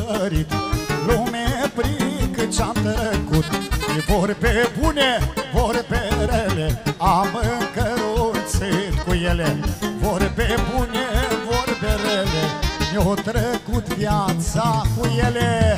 sărit. Lume prică ce-am trecut, e vorbe bune, vorbe rele, am încăruțit cu ele. Vorbe bune, vorbe rele, mi-o trecut viața cu ele.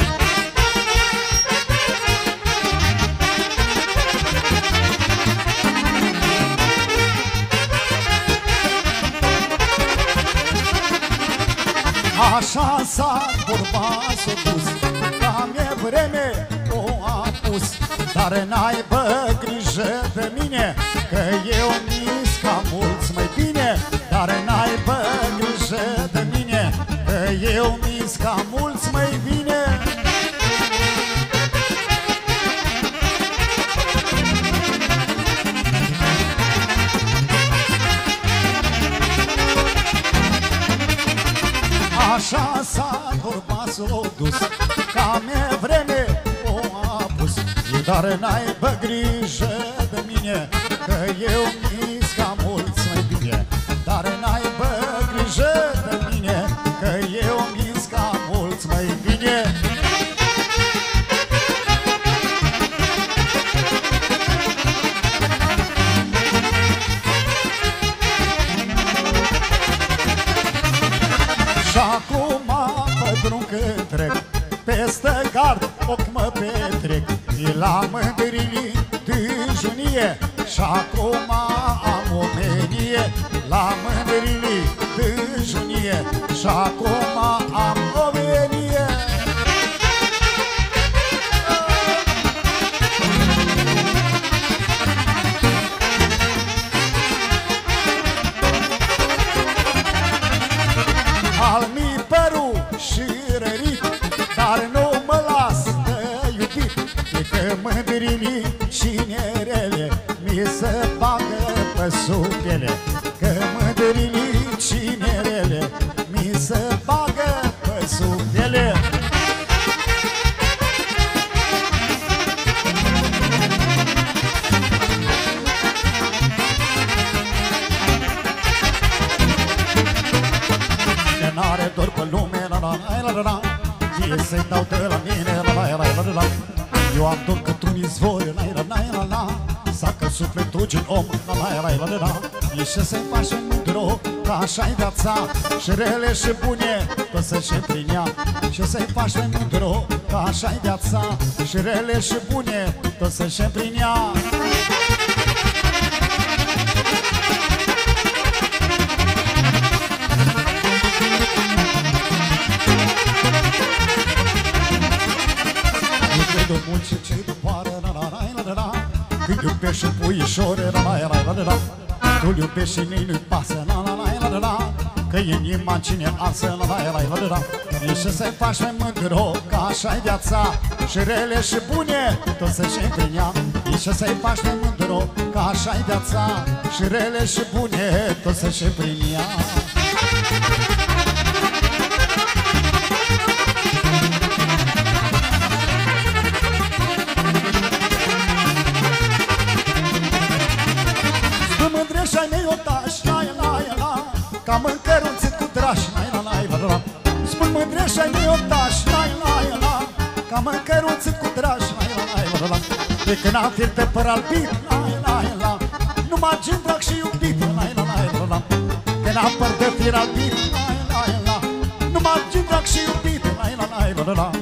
Așa s-a vorba-s-o dus, cam e vreme o a pus. Dar n-aibă grijă de mine, că eu mis ca mulți mai bine. Dar n-aibă grijă de mine, că eu mis ca mulți mai bine. Așa s-a vorba-s-o dus, cam e vreme o a pus. Dar n-aibă grijă de mine, că eu mis ca mulți mai bine. Dar n-aibă grijă de mine, că eu mis ca mulți mai bine. Și acum pe drum când trec, peste gard ochi mă petrec. E la mândrilii tâjunie, și acum am omenie. La mândrilii tâjunie, și acum am omenie. Al-mi părul și rărit, dar nu mă las de iubit. E că mândrilii și nerele mi se bagă pe sub piele. Că mândrilii și nerele mi se bagă pe sub piele. N-are dor pe lume, la la la la la, fie să-i dau de la mine, la la la la la. Eu am dor cât-un izvor, la la la la la, sacă sufletul din om, la la la la la. E și să-i faci un mândru, că așa-i viața, și rele și bune, tot să-și împlinea ea. Și să-i faci un mândru, că așa-i viața, și rele și bune, tot să-și împlinea ea. Cât de munci ce doboară, la la la la la. Cât iubești și puișore, la la la la la. Tu-l iubești și nici-nu-i pasă, la la la la la. Că inima în cine arsă, la la la la la. E și să-i faci mai mândru, că așa-i viața, și rele și bune, tot să-și împlinea. E și să-i faci mai mândru, că așa-i viața, și rele și bune, tot să-și împlinea. Și-ai mei otaș, la la la, ca mâncăruțit cu draș, la la la la. Spun mândrești-ai mei otaș, la la la, ca mâncăruțit cu draș, la la la. De când am fir pe păr albit, la la la, numai gen drag și iubit, la la la la. Când am păr de fir albit, la la la, numai gen drag și iubit, la la la la.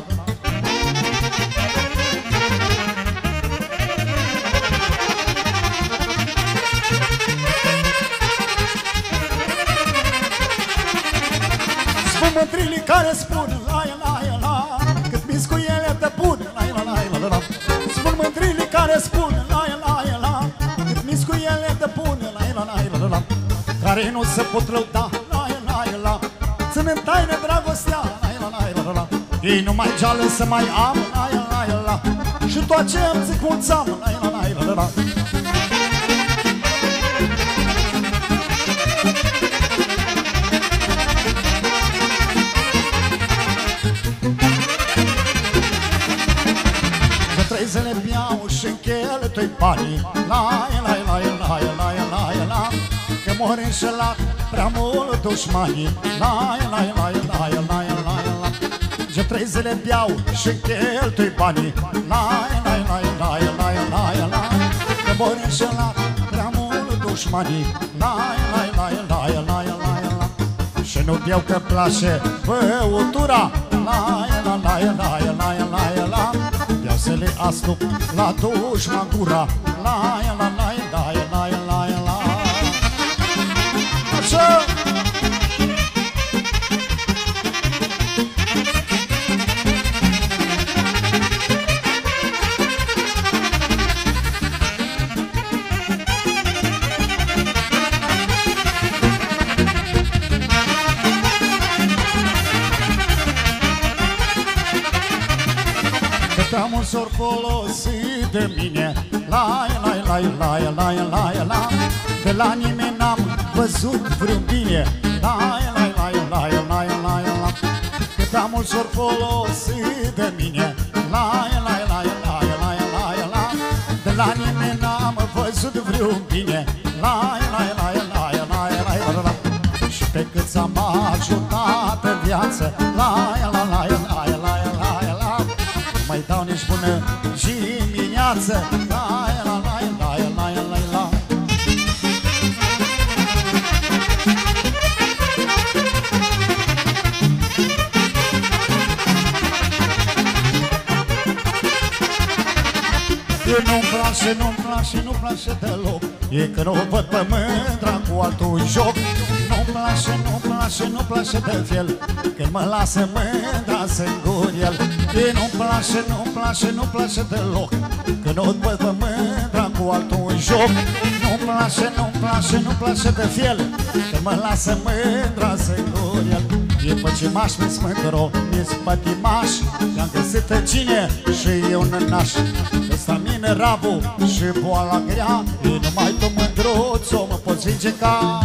Mândrilii care spun la la la, cât mis cu ele de bun, la la la la. Spun mândrilii care spun la la la, cât mis cu ele de bun, la la la. Care nu se pot lăuda, la la la, țin în taină dragostea, la la la. Ei nu mai geală să mai am, la la la, și tot ce îmi zic mulți am, la la la. Trezele mi-au și încheltui banii, la la la la la la la. Că mor înșelat prea mult dușmanii, la la la la la la la. 3 zile beau și cheltui banii. Lai, lai, lai, lai, lai, lai, lai, că mor înșelat prea mult dușmanii. Lai, lai, lai, lai, lai, lai, lai, și nu beau că place băutura. Lai, lai, lai, lai, lai, lai, lai, beau să le astup la dușman gura. Lai, lai, lai, lai, lai, lai, lai. Așa! Prea mult s-or folosit de mine. Lai, lai, lai, lai, lai, lai, lai, de la nimeni n-am văzut vreun bine. Lai, lai, lai, lai, lai, lai, lai, că prea mult s-or folosit de mine. Lai, lai, lai, lai, lai, lai, lai, de la nimeni n-am văzut vreun bine. Lai, lai, lai, lai, lai, lai, lai, lai, și pe cât s-am ajutat în viață. Lai, lai, lai, lai, lai, lai, lai, mai dau nici bună dimineață. Lai, lai, lai, lai, lai, lai, lai. Nu-mi place, nu-mi place, nu-mi place deloc. E că nu văd pe mândra cu altul joc. Nu-mi place, nu-mi place, nu-mi place de fel când mă lasă mândra să îngur el. E nu-mi place, nu-mi place, nu-mi place deloc când nu văd pe mândra cu altul joc. Nu-mi place, nu-mi place, nu-mi place de fel când mă lasă mândra să îngur el. E păcimaș, mi-s mândro, mi-s pătimaș, i-am găsit cine și eu nănaș. Ăsta mine rabu și boala grea, e numai tu mândruț-o mă poți vindeca.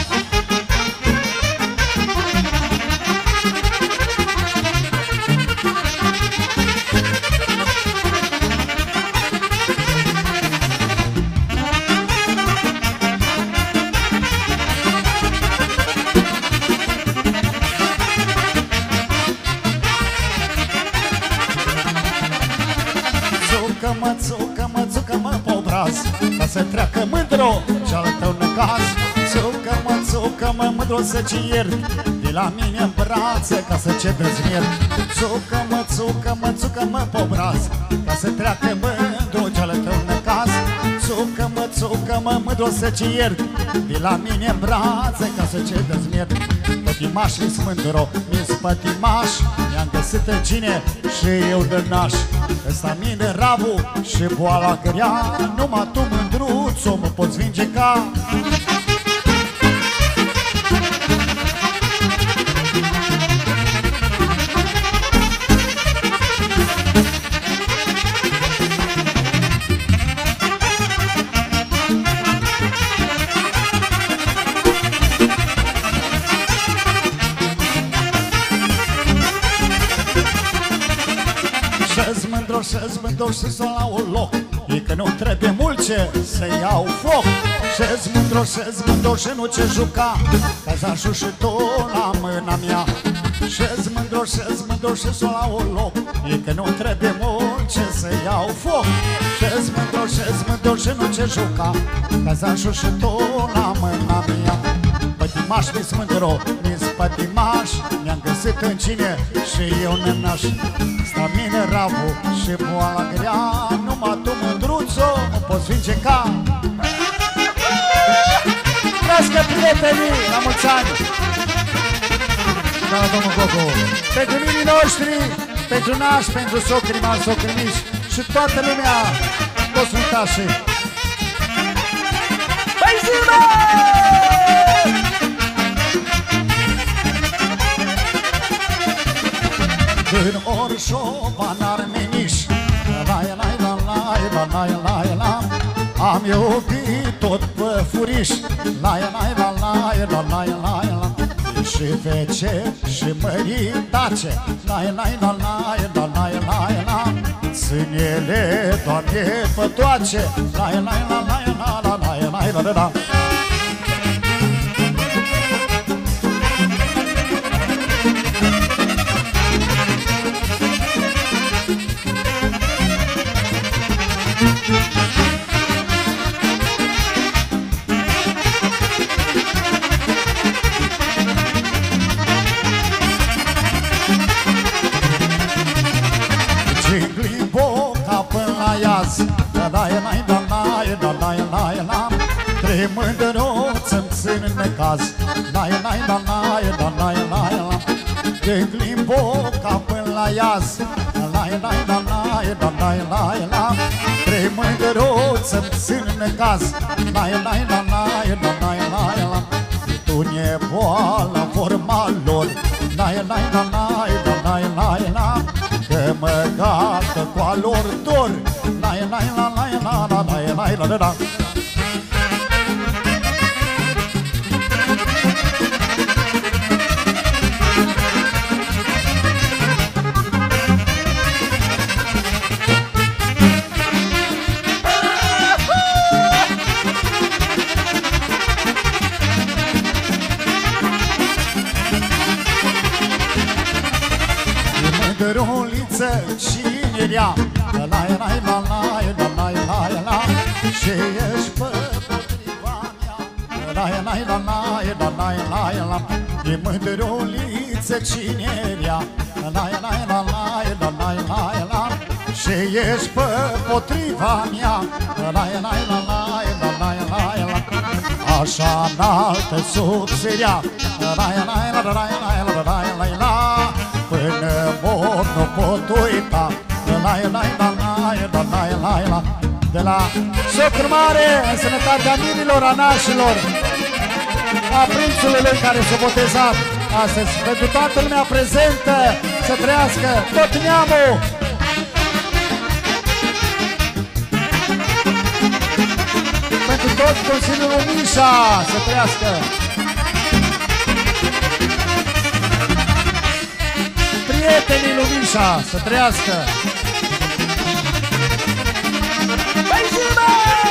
Țucă-mă pe obraz, ca să treacă mândro și-al tău necaz. Țucă-mă mândro să-ți iert de la mine în brațe, ca să ce dezmiert. Țucă-mă pe obraz, ca să treacă mândro și-al tău necaz. Țucă-mă mândro să-ți iert de la mine în brațe, ca să ce dezmiert. Pătimaș, mi-s mândro, mi-s pătimaș, mi-am găsit cine și eu dănaș. Ăsta mine rabu și boala grea, numai tu mândruț-o mă poți vindeca. Și-ți mândro și să la un loc, e că nu trebuie mult ce să iau foc. Și-ți mândro și nu ce juca, ca să ajung și tu la mâna mea. Și-ți mândro și să la un loc, e că nu trebuie mult ce să iau foc. Și-ți mândro și nu ce juca, ca să ajung și tu la mâna mea. Pătimaș, mi-s mândro, mi-s pătimaș, mi-am găsit în cine și eu nănaș. Sta mine rabu și boala grea, numai tu mândruțo mă poți vindeca. Trească prietenii, la mulți ani! Da, domnul Gogo, pentru minii noștri, pentru nași, pentru socrii mari, socrii mici și toată lumea, toți fruntașii. Păi zi-mă! În Orșova, în Armeniș, am iubit tot pe furiș. Și vece și măritace, ține-le, Doamne, pătoace. iaz. La la la la la la la la. Trei mândruță-mi țin în necaz. La la la la la la la la. Când limb boca până la iaz. La la la la la la la la. Trei mândruță-mi țin în necaz. La la la la la la la la. Tu-ne boală forma lor. La la la la la la la. Că mă gata cu a lor dor. La la la la la la la la la la. Mândruliță cine-rea, la la la la la la la la. Și ești pe potriva mea, la la la la la la la. E mândruliță cine-rea, la la la la la la la la. Și ești pe potriva mea, la la la la la la la. Așa înaltă subțirea, la la la la la la la la. Până mor nu pot uita. La la la la la la la. De la socru mare, în sănătatea mirilor, a nașilor, a prințului care s-a botezat astăzi. Pentru toată lumea prezentă, să trăiască tot neamul. Pentru tot Consiliul Mișa, să trăiască. Prietenii lui Mișa, să trăiască! Băi zi-mă!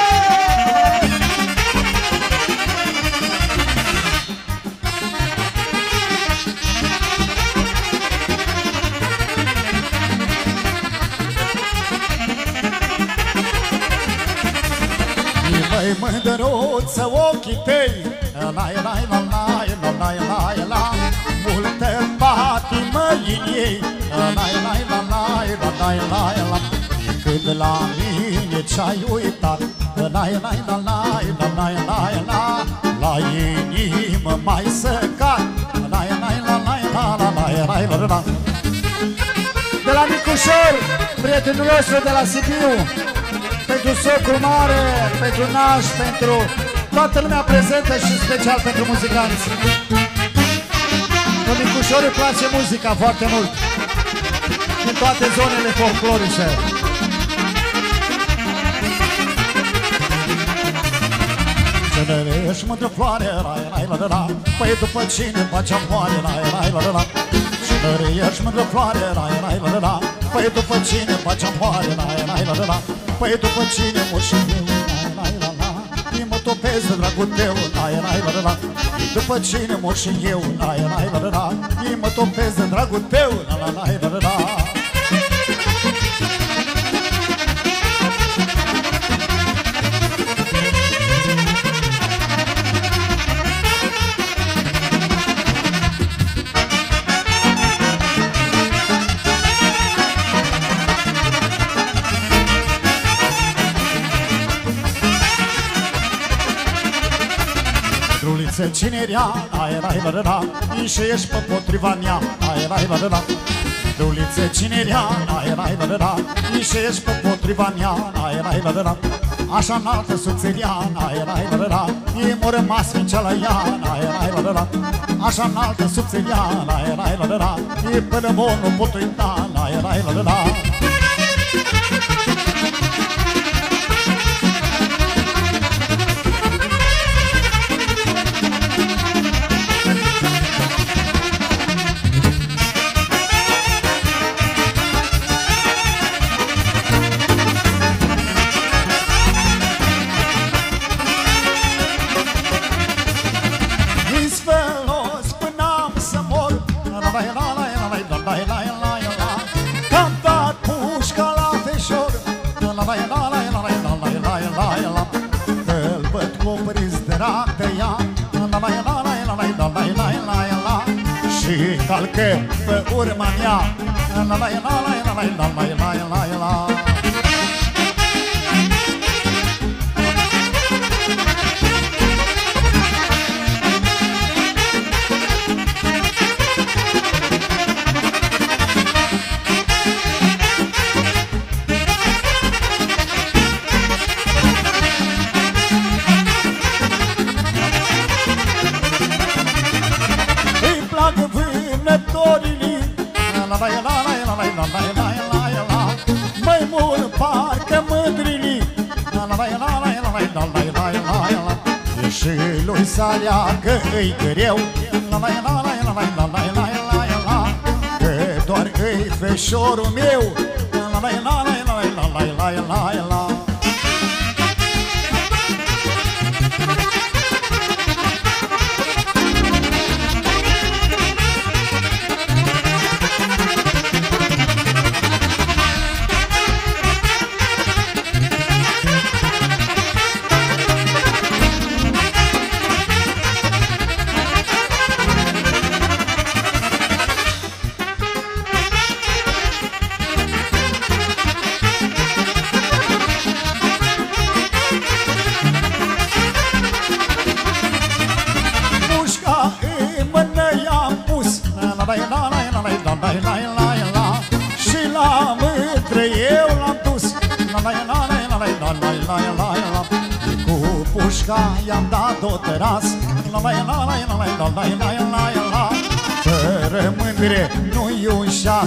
Măi mândruță ochii tăi, la la la la la la la la. Multă patimă în ei, la la la la la la la. Când la mine ce-ai uitat, la la la la la la la la. La inimă mai săcat, la la la la la la la la. De la Micușor, prietenul nostru de la Sibiu, pentru socru mare, pentru naș, pentru toată lumea prezentă și special pentru muzicanți. În Micușor îi place muzica foarte mult, din toate zonele folclorice. Cine ești mândră floare, rai, rai, la, la, la. Păi după cine face amoare, rai, rai, la, la, la. Cine ești mândră floare, rai, rai, la, la, la. Păi după cine face amoare, rai, rai, la, la, la. Păi după cine mor și eu, rai, rai, la, la. Eu mă topesc de dragul tău, rai, rai, la, la, la. După cine mor și eu, rai, rai, la, la, la. Eu mă topesc de dragul tău, la, la, la, la, la, la. Cinerea, ai rai la la, și ești pe potriva mea, ai rai la la. Dulițe cinerea, ai rai la la, și ești pe potriva mea, ai rai la la. Așa înaltă subțeria, ai rai la la, e m-a rămas fincea la ea, ai rai la la. Așa înaltă subțeria, ai rai la la, e până mor nu pot uita, ai rai la la. Calcă pe urma mea, la la la la la la la la la la. mai mult parcă mândrini. E și lui să aleagă îi greu, că doar îi feșorul meu. Și la mândră eu l-am dus. Cu pușca i-am dat-o tăras. Fără mândre nu-i un șas.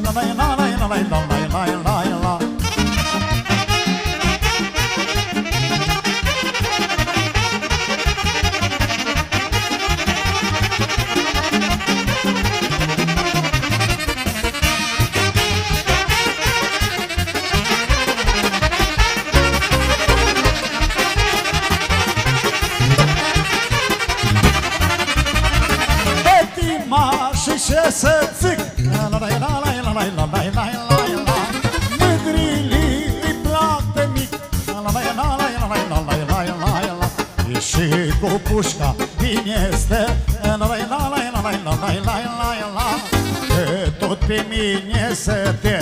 Ce să zic, mândrilii îi plac de mic. E și cu pușca bine este, că tot pe mine se te.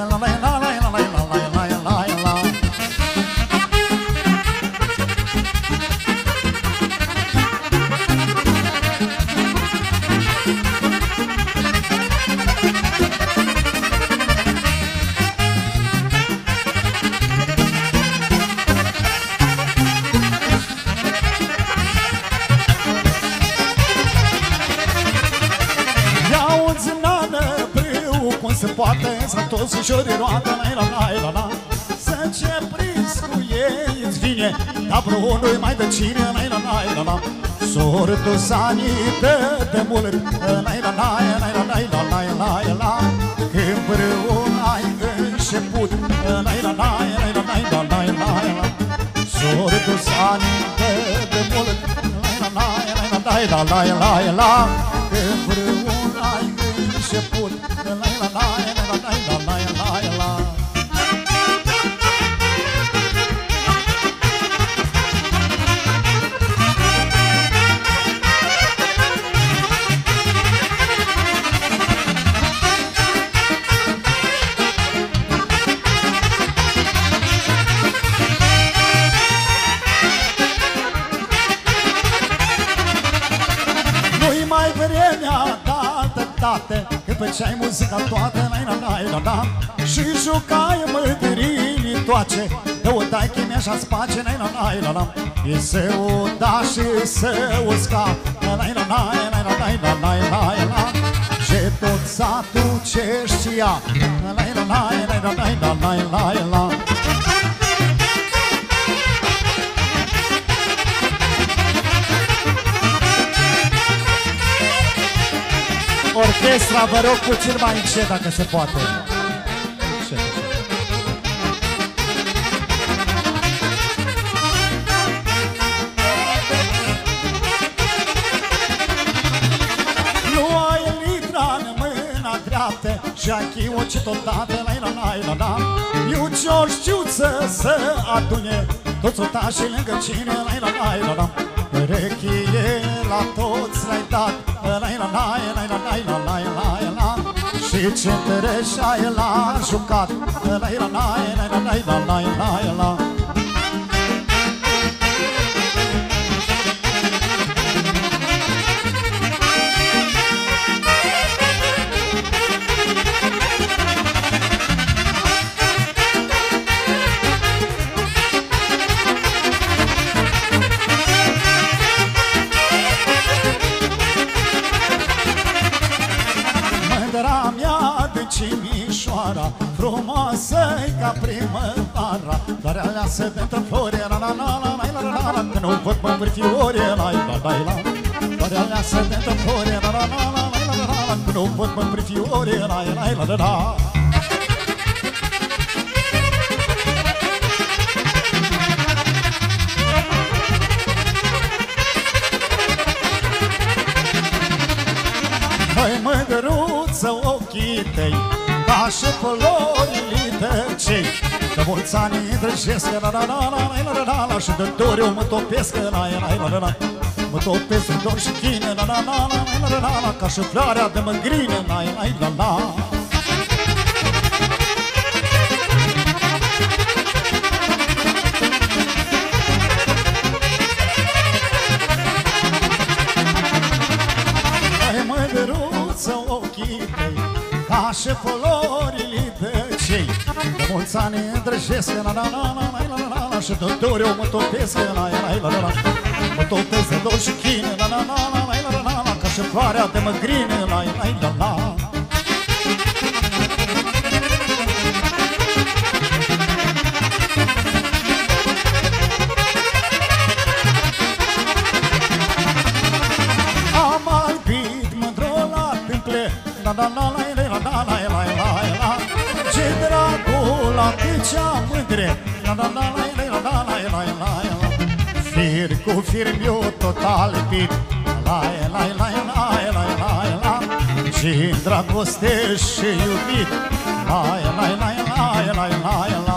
Se poate să toți ușor de roată, să ce prins cu ei îți vine, dar vreunul mai de cine, s-or dus anii de mult, când vreun ai început, s-or dus anii de mult, când vreun ai început. Nu-i mai vremea tate, că făceai muzica toată, și jucai mândrinii toace, de o dai chimea și-a space, e să o da și să o scap, și tot satul ce știa, orchestra, vă rog puțin mai încet dacă se poate. Nu ai litra în mâna dreaptă și achii oci tot dată, eu ce-o știuță să adune toți otașii lângă cine, perechie la toți le-ai dat, și ce întreșai l-a jucat, Cimișoara, frumoasă-i ca primăvara, dar aleasă de-ntă flori, la la la la la la la la, că nu văd mândri fiori, la la la la, dar aleasă de-ntă flori, la la la la la la la, că nu văd mândri fiori, la la la la la. Măi mândruță ochii tăi, ca și florile tăcei, că mulți ani îndrăgesc, la la la la la la la, și de dor eu mă topesc, la la la la la, mă topesc de dor și chine, la la la la la la la, ca și floarea de mângrină, la la la la. Ochii tăi, ca și florile tăcei, de mulți ani îndrăgesc, la la la la la la la, și de dor eu mă topesc, la la la la la, mă topesc de dor și chine, la la la la la la la, ca și floarea de măgrine, la la la la. La la la la la la la la la la, ce dragul atâția mândre, la la la la la la la la la la, fir cu fir mi-o total pit, la la la la la la la, și dragoste și iubit, la la la la la la la.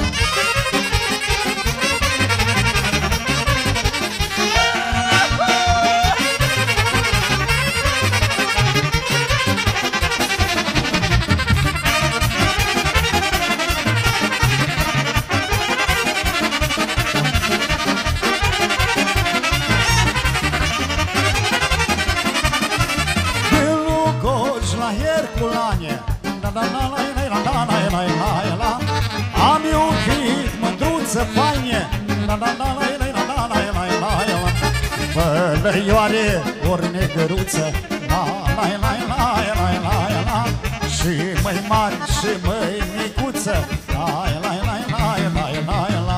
Am iubit mândruță faine, la la la la la la la la la la, bălăioare ori negăruță, la la la la la la la, și măi mari și măi micuță, la la la la la la la.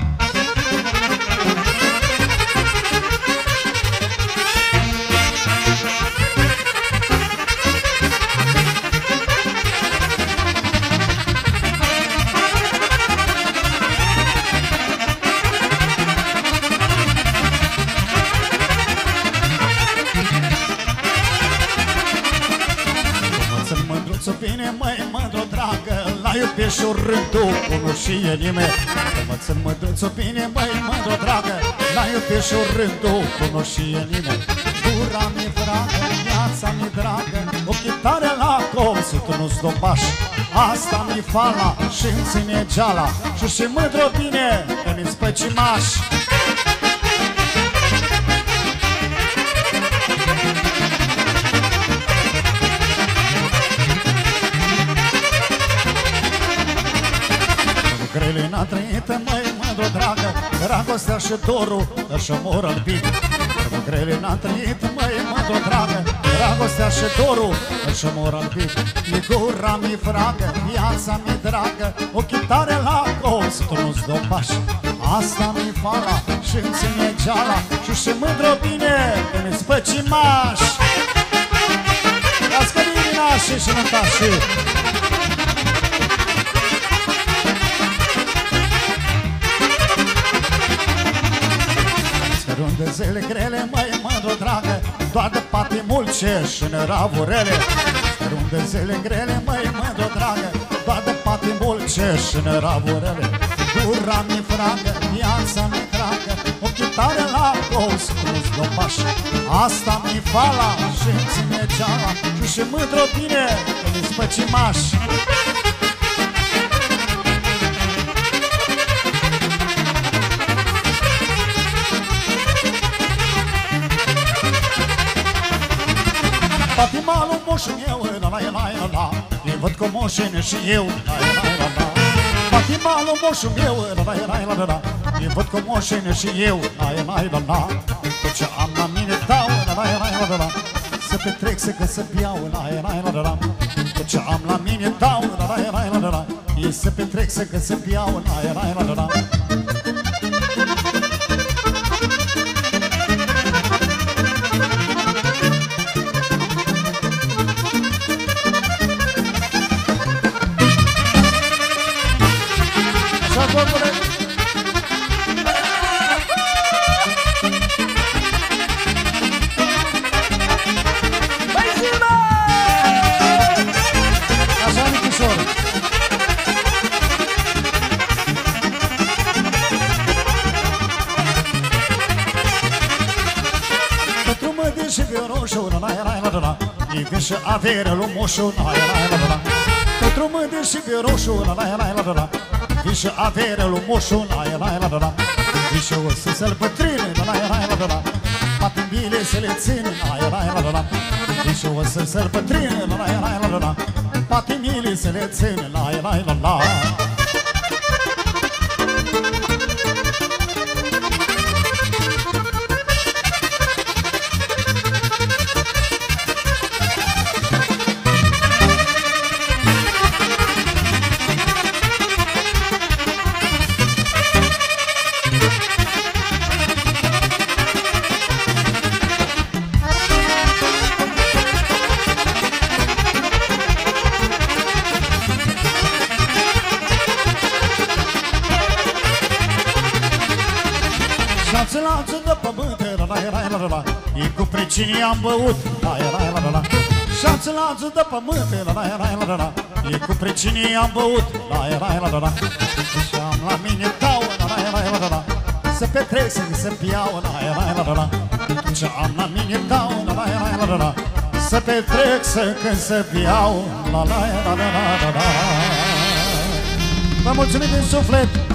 Bine, măi, mândru, dragă, la iubești o rândul, cu nu știe nimeni. Că mă țin mândruțu, bine, măi, mândru, dragă, la iubești o rândul, cu nu știe nimeni. Gura mi-e dragă, viața mi-e dragă, o chitare la colțul, tu nu-ți dopaș. Asta mi-e fala și-mi ține geala, și mândru, bine, că mi-ți păcimaș. Grele n-a trăit, măi, mândru, dragă, dragostea și dorul își omor albit. Grele n-a trăit, măi, mândru, dragă, dragostea și dorul își omor albit. Mi gura mi fragă, viața mi dragă, o chitare la colț, tu nu-ți dopaș. Asta mi fala și-mi ține geala, și mândru, bine, că mi-ți păcimaș. Las-că vini nașii și nătașii. De zile grele, măi, mândru, dragă, doar de pati mulce și neravurele. De zile grele, măi, mândru, dragă, doar de pati mulce și neravurele. Gura mi fragă, viața mi dragă, o chitare la colț, nu-ți dopaș. Asta mi fala și-mi ține geala, și mândru, bine, că mi-ți păcimaș. Patimalul moșul meu, la la la la la, îi văd cu moșene și eu, la la la la. Patimalul moșul meu, la la la la la, îi văd cu moșene și eu, la la la la. Tot ce am la mine dau, la la la la la, să petrec, să că să beau, la la la la. Tot ce am la mine dau, la la la la la. E să petrec, să că să beau, la la la la. Și averea lui moșul, la la la la. Pentru mândri și pe roșu, la la la la la. Vii și averea lui moșul, la la la la. Vii și o să sărbătrine, la la la la. Patimile să le ține, la la la la. Vii și o să sărbătrine, la la la la. Patimile să le ține, la la la la. E cu pricinii am băut, la la la la. Și-ați lațul de pământ, la la la la. E cu pricinii am băut, la la la la. Și am la mine dau, la la la la. Să petrec, să piau, la la la la. Și am la mine dau, la la la la. Să petrec, să piau, la la la la la la. Vă mulțumim din suflet.